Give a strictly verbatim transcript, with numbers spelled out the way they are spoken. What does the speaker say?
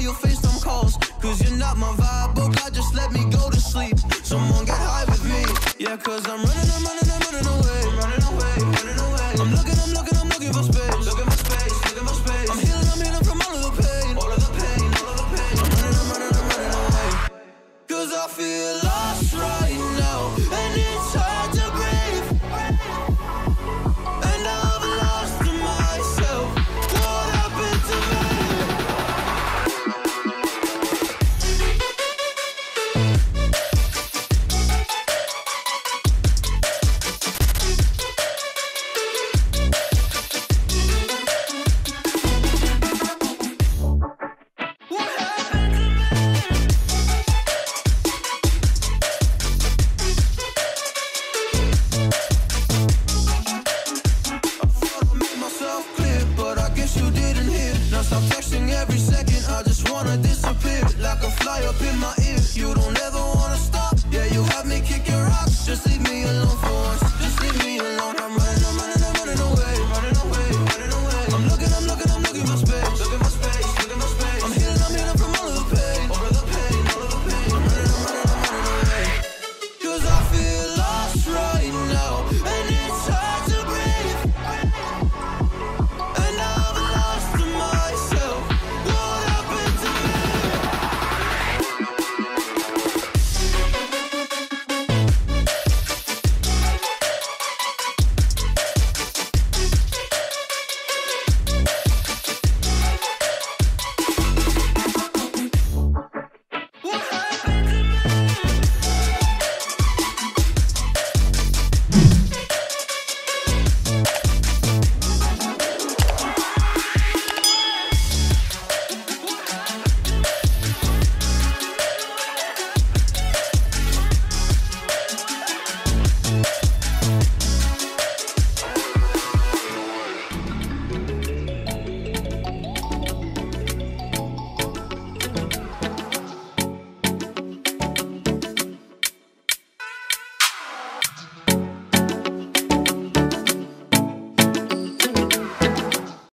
your FaceTime calls. Cause you're not my vibe, oh God, just let me go to sleep. Someone get high with me. Yeah, cause I'm running, I'm running, I'm running away. Running away, running away. I'm looking, I'm looking, I'm looking for space. Looking for space, looking for space. I'm healing, I'm healing from all of the pain. All of the pain, all of the pain. I'm running, I'm running, I'm running away. Cause I feel lost right now. And it's hard to breathe. And I've lost myself. What happened to me? Stop texting every second, I just wanna disappear. Like a fly up in my ear, you don't ever